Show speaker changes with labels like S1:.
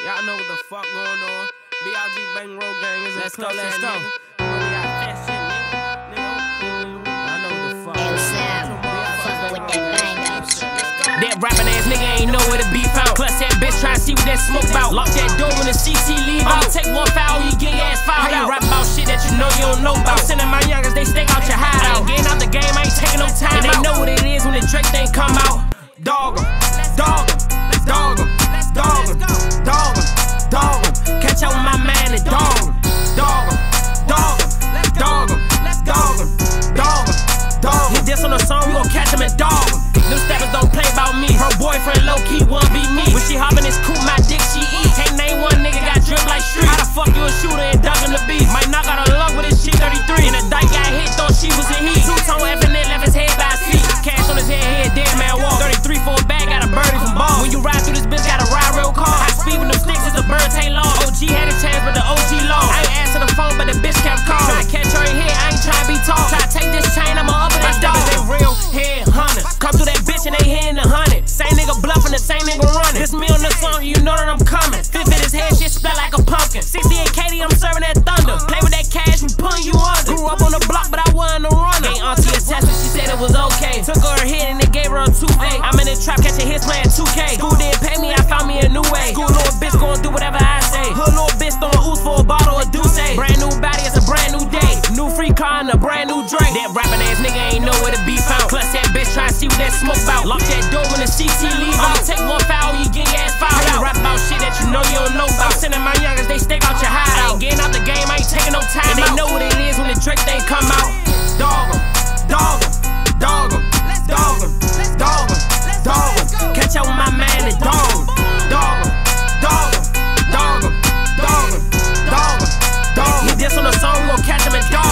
S1: Y'all know what the fuck going on. BLG Bang Road Gang is
S2: Let's go, let's go.
S1: I know what the fuck.
S3: Hey, Sam, fuck with that bang up.
S2: That rapping ass nigga ain't nowhere to be found. Plus that bitch try to see what that smoke bout. Lock that door when the CC leave out. Take one foul, you get your ass fouled out. How you rap about shit that you know you don't know about? I'm sending my youngers, they stake out your hideout. Getting out the game, I ain't taking no time. And they know what it is when the Drake thing come out. Dog 'em, dog 'em, dog 'em, dog 'em, dog 'em, dog 'em. Catch up with my man and dog 'em, dog 'em, dog 'em, dog 'em, dog 'em, dog 'em, dog 'em. Hit this on the song, we gon' catch him and dog 'em. Them steppers don't play about me. Her boyfriend low-key won't be me. When she hop in this coupe, my dick she eat. Can't name one nigga got drip like street. How the fuck you a shooter and ducking the beat? Might knock out a lung with his G33. And the dyke got hit, thought she was a heat. Two-tone effing it, left his head by his feet. Cash on his head, dead man walk. 33 for a bag, got a birdie from ball. When you ride through this bitch, got a ride real car. High speed with them sticks, it's a bird ain't long. OG had a chance, but the OG lost. I ain't answer the phone, but the bitch kept calling. Try to catch her in here, I ain't trying to be tall. Try to take this chain, I'ma up it, they dog. They real head hunters. Come through that bitch and they hitting the 100. Same nigga bluffing, the same nigga running. This me on the song, you know that I'm coming. Fit his head, shit splat like a pumpkin. 68 KD, I'm serving that thunder. Play with that cash, we pulling you under. Grew up on the block, but I wasn't a runner. Ain't auntie a tester, she said it was okay. Took her a hit and it gave her a toothache. I'm in the trap catching hits playing 2K. School didn't pay me, I found me a new way. School little bitch going do whatever I say. Hood little bitch throwing ooze for a bottle of Douce. Brand new body, it's a brand new day. New free car and a brand new drink. That rapping ass nigga ain't nowhere to be found. Plus that bitch try to see what that smoke bout. Lock that door when the CC leave out. Take one foul, you get your ass fouled out. You rap about shit that you know you don't know about. I'm sending my youngers, they stake out your hideout. I ain't getting out the game, I ain't taking no time. And they know what it is when the Drake thing come out. Dog 'em, dog 'em, dog 'em, dog 'em, dog 'em, dog 'em. Catch up with my man and dog 'em, dog 'em, dog 'em, dog 'em, dog 'em, dog 'em, dog 'em. Hit this on the song, we gon' catch him and dog 'em.